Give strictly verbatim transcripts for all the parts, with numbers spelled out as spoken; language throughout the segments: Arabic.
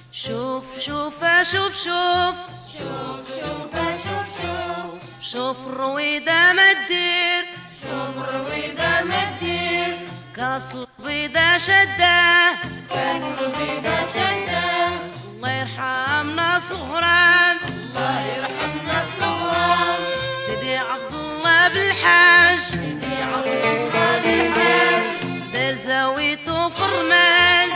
شوف شوف شوف شوف شوف شوف شوف شوف شوف الرويدة ما تدير، شوف الرويدة ما تدير، كاس البيضة شدة، كاس البيضة شدة. الله يرحمنا الصغران، الله يرحمنا الصغران، سيدي عبد الله بالحاج، سيدي عبد الله بالحاج، دار زاويته في الرمال،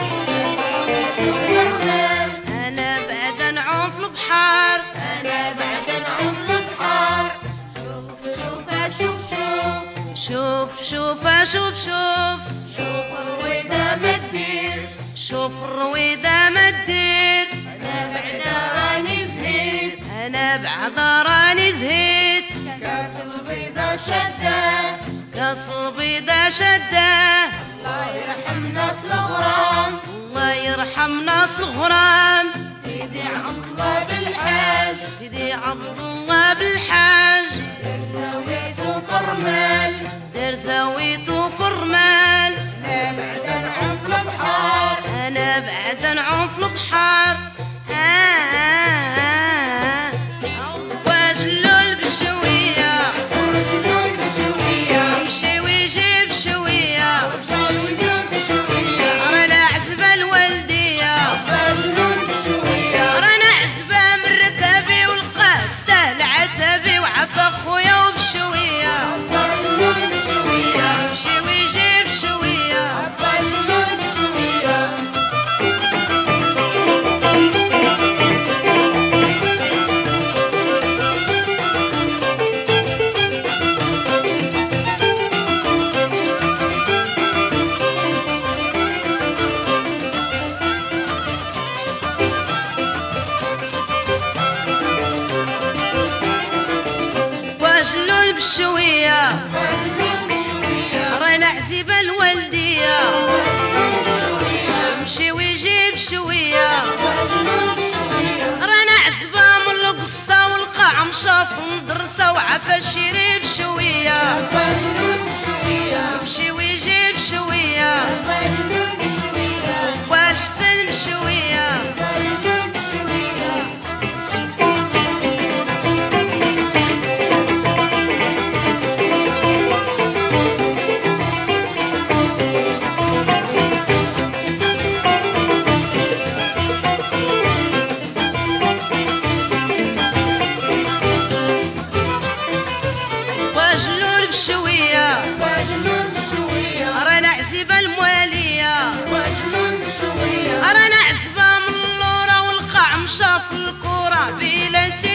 أنا بعد نعوم في البحر، أنا بعد نعوم في البحر. شوف شوف شوف شوف شوف شوف شوف شوف شوف الرويدة ما تدير، شوف الرويدة ما تدير، أنا بعد راني زهيت، أنا بعد راني زهيت، كاس البيضة شدة، كاس البيضة شدة. الله يرحمنا الصغران، الله يرحمنا الصغران، سيدي عبد الله بالحاج، سيدي عبد الله بالحاج، دار زاويته في الرمال، دار زاويته في الرمال، أنا بعد نعوم في البحر، أنا بعد نعوم في البحر. آه آه آه واجلول بالشوية، ورجلون بشوية، يمشي ويجيب شوية، ورجلون بشوية، رانا عزبة الوالدية، ورجلون بشوية، رانا عزبة من رتبي والقادة العتبي وعفا خويا وبشوية، ورجلون بشوية، يمشي ويجيب شوية. ورجلون بشوية. واجلول بالشوية، ورجلون بشوية، رانا عزيبة الوالدية، ورجلون بشوية، يمشي ويجيب شوية، ورجلون بشوية، رانا عزبة من القصة والقاع مشاف مدرسة وعفا شريب شوية، ورجلون بشوية، يمشي ويجيب شوية، ورجلون بشوية، والحسن بشوية. ورجلون بشوية. واجلول بشوية، ورجلون بشوية، رانا عزيبة الموالية، ورجلون بشوية، رانا عزبة من اللورة والقاع مشاف الكورة بلاتي